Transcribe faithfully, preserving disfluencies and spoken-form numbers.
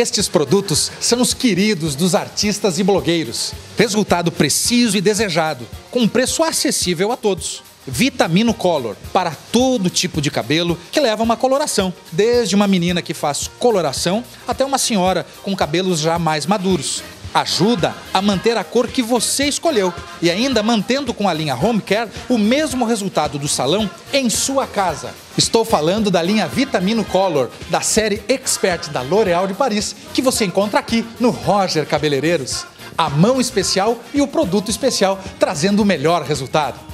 Estes produtos são os queridos dos artistas e blogueiros. Resultado preciso e desejado, com um preço acessível a todos. Vitamino Color, para todo tipo de cabelo que leva uma coloração. Desde uma menina que faz coloração até uma senhora com cabelos já mais maduros. Ajuda a manter a cor que você escolheu e ainda mantendo com a linha Home Care o mesmo resultado do salão em sua casa. Estou falando da linha Vitamino Color, da série Expert da L'Oréal de Paris, que você encontra aqui no Roger Cabeleireiros. A mão especial e o produto especial trazendo o melhor resultado.